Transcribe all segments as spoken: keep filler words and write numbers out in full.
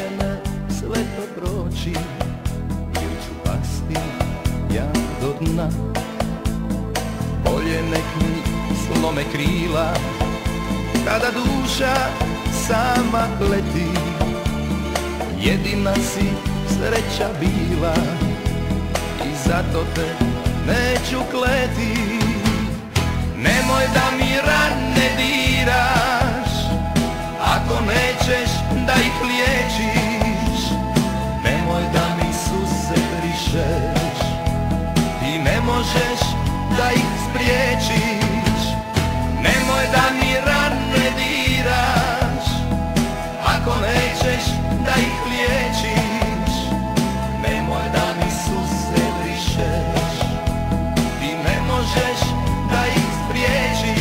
mene sve to proći, ili ću pasti ja do dna. Bolje nek mi slome krila kada duša sama leti. Jedina si sreća bila i zato te neću kleti. Nemoj da mi rane diraš ako nećeš da ih liječiš. Nemoj da mi suze brišeš, ti ne možeš da ih spriječiš. Nemoj da mi rane diraš ako nećeš da ih liječiš. Nemoj da mi suze brišeš, ti ne možeš da ih spriječiš.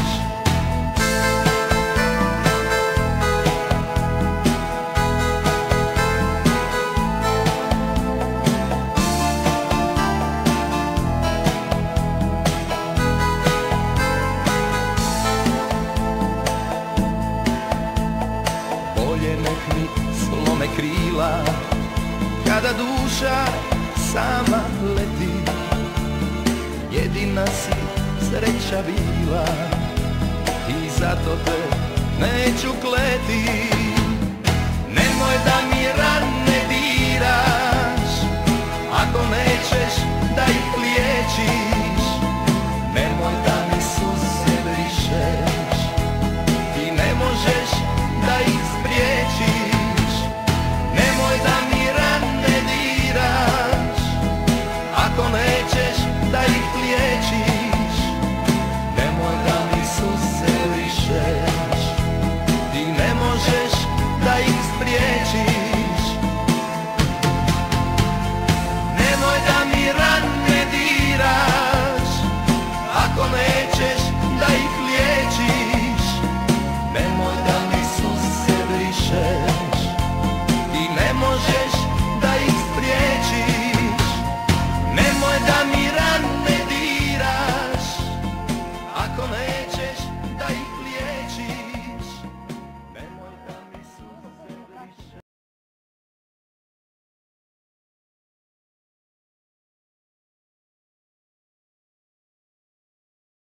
Bolje nek mi slome krila kada duša sama leti. Jedina si sreća bila i zato te neću kleti. Nemoj da